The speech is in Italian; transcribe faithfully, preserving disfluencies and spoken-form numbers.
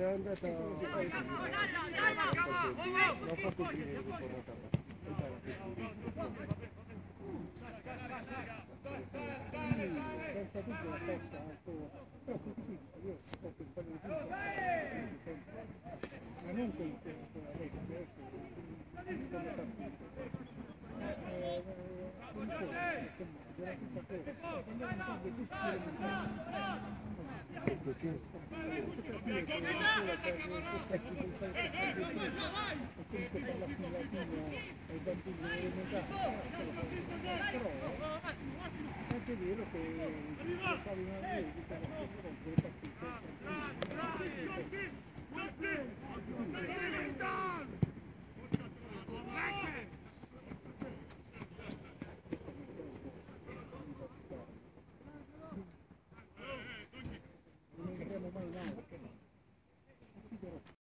è andata l'ho fatto finire di portata. Senza dubbio la testa ancora, però così sì, io ho fatto un paio di punti, ma non con lei si deve essere un po', della stessa cosa, andiamo a fare due ai bambini elementari, però è anche vero che lo fare una legge, le partite